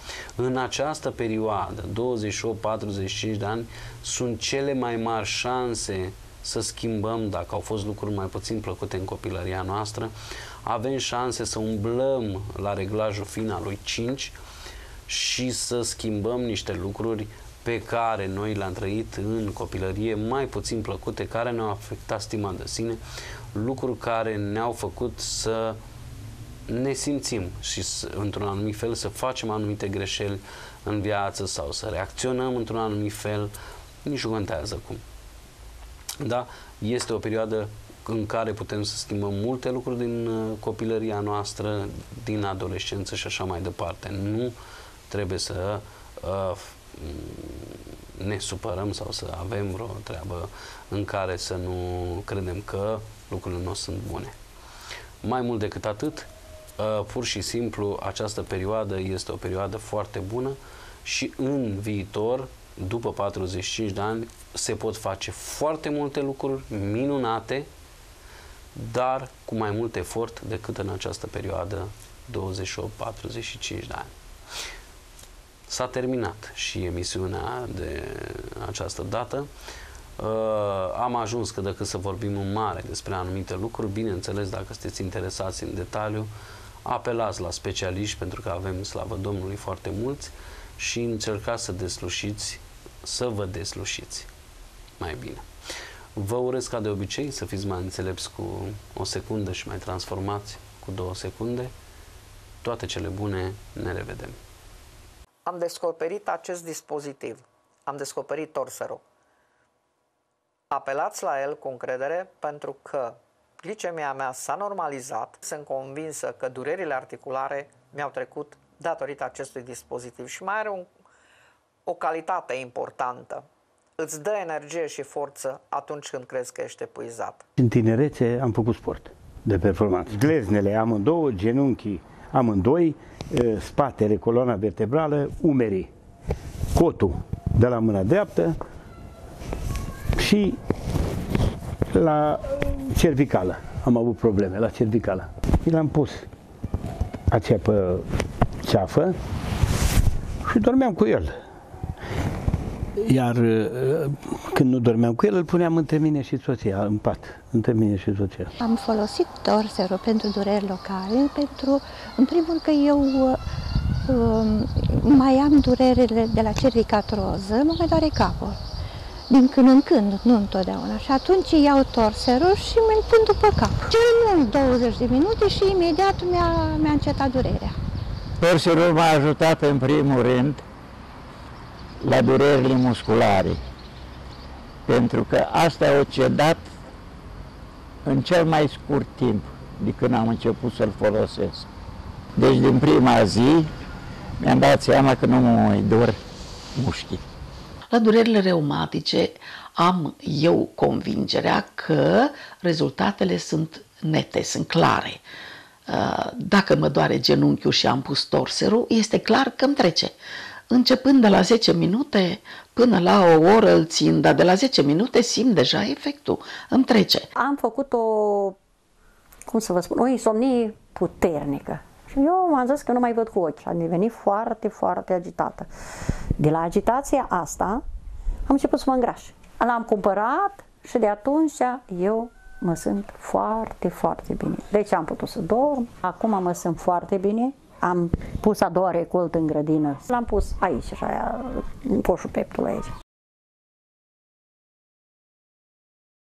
În această perioadă, douăzeci și opt patruzeci și cinci de ani, sunt cele mai mari șanse să schimbăm, dacă au fost lucruri mai puțin plăcute în copilăria noastră, avem șanse să umblăm la reglajul fin al lui cinci și să schimbăm niște lucruri pe care noi le-am trăit în copilărie mai puțin plăcute, care ne-au afectat stima de sine, lucruri care ne-au făcut să ne simțim și într-un anumit fel să facem anumite greșeli în viață sau să reacționăm într-un anumit fel, nici nu contează cum. Da? Este o perioadă în care putem să schimbăm multe lucruri din copilăria noastră, din adolescență și așa mai departe. Nu trebuie să uh, ne supărăm sau să avem vreo treabă în care să nu credem că lucrurile nu sunt bune. Mai mult decât atât, uh, pur și simplu, această perioadă este o perioadă foarte bună și în viitor, după patruzeci și cinci de ani, se pot face foarte multe lucruri minunate, dar cu mai mult efort decât în această perioadă douăzeci și opt patruzeci și cinci de ani. S-a terminat și emisiunea de această dată. Uh, am ajuns cât de cât să vorbim în mare despre anumite lucruri. Bineînțeles, dacă sunteți interesați în detaliu, apelați la specialiști, pentru că avem, slavă Domnului, foarte mulți, și încercați să deslușiți, să vă deslușiți mai bine. Vă urez, ca de obicei, să fiți mai înțelepți cu o secundă și mai transformați cu două secunde. Toate cele bune, ne revedem! Am descoperit acest dispozitiv. Am descoperit Torsero. Apelați la el cu încredere, pentru că glicemia mea s-a normalizat. Sunt convinsă că durerile articulare mi-au trecut datorită acestui dispozitiv și mai are un, o calitate importantă. Îți dă energie și forță atunci când crezi că ești epuizat. În tinerețe am făcut sport de performanță. Gleznele amândouă, genunchii amândoi, spatele, coloana vertebrală, umerii, cotul de la mâna dreaptă și la cervicală. Am avut probleme la cervicală. Și l-am pus aceea pe ceafă și dormeam cu el. Iar când nu dormeam cu el, îl puneam între mine și soția, în pat, între mine și soția. Am folosit Torsero pentru dureri locale, pentru, în primul rând că eu uh, mai am durerile de la cervicatroză, mă mai doare capul. Din când în când, nu întotdeauna. Și atunci iau Torsero și mi-l pun după cap. Cel mult douăzeci de minute și imediat mi-a mi-a încetat durerea. Torsero m-a ajutat în primul rând la durerile musculare, pentru că asta au cedat în cel mai scurt timp de când am început să-l folosesc. Deci din prima zi mi-am dat seama că nu mă mai dor mușchii. La durerile reumatice am eu convingerea că rezultatele sunt nete, sunt clare. Dacă mă doare genunchiul și am pus Torsero, este clar că îmi trece. Începând de la zece minute până la o oră îl țin, dar de la zece minute simt deja efectul, îmi trece. Am făcut o, cum să vă spun, o insomnie puternică. Și eu m-am zis că nu mai văd cu ochi. Am devenit foarte, foarte agitată. De la agitația asta am început să mă îngraș. L-am cumpărat și de atunci eu mă simt foarte, foarte bine. Deci am putut să dorm, acum mă simt foarte bine. Am pus a doua recoltă în grădină. L-am pus aici, așa, în coșul peptului aici.